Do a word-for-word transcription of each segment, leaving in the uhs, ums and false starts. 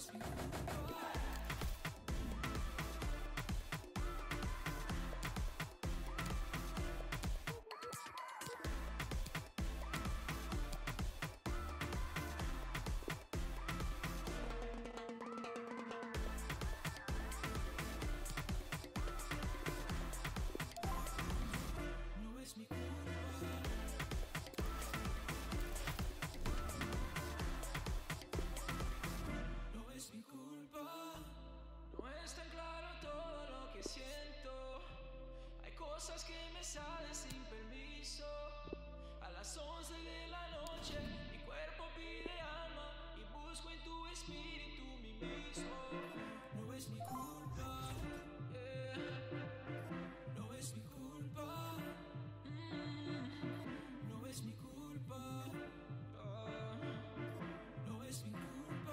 Cosas que me salen sin permiso. A las once de la noche mi cuerpo pide alma y busco en tu espíritu mi mismo. No es mi culpa, yeah. No es mi culpa, mm. No es mi culpa, uh. No es mi culpa.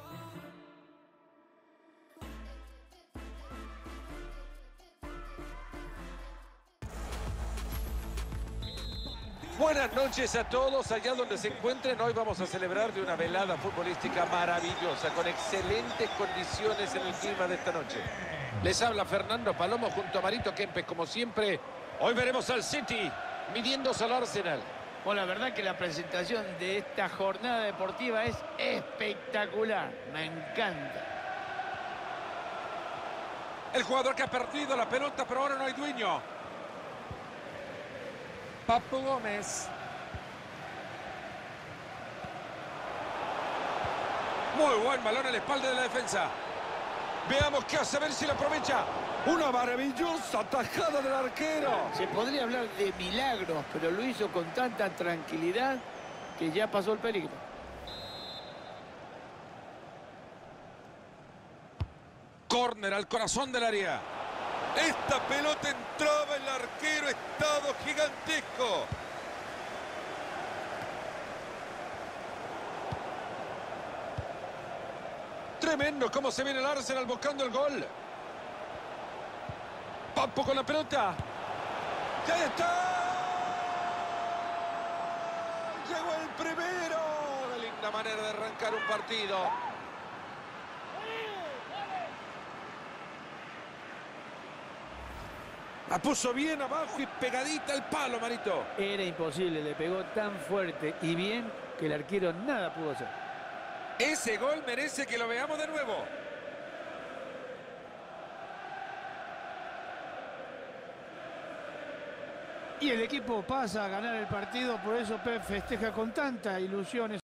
Buenas noches a todos, allá donde se encuentren. Hoy vamos a celebrar de una velada futbolística maravillosa, con excelentes condiciones en el clima de esta noche. Les habla Fernando Palomo junto a Marito Kempes, como siempre. Hoy veremos al City midiéndose al Arsenal. Bueno, la verdad que la presentación de esta jornada deportiva es espectacular. Me encanta. El jugador que ha perdido la pelota, pero ahora no hay dueño. Papu Gómez. Muy buen balón en la espalda de la defensa. Veamos qué hace, a ver si lo aprovecha. Una maravillosa tajada del arquero. Se podría hablar de milagros, pero lo hizo con tanta tranquilidad que ya pasó el peligro. Córner al corazón del área. Esta pelota entraba, el arquero, estado gigantesco. Tremendo cómo se viene el Arsenal buscando el gol. Papo con la pelota. ¡Y ahí está! Llegó el primero. Qué linda manera de arrancar un partido. La puso bien abajo y pegadita al palo, Marito. Era imposible, le pegó tan fuerte y bien que el arquero nada pudo hacer. Ese gol merece que lo veamos de nuevo. Y el equipo pasa a ganar el partido, por eso Pep festeja con tanta ilusión.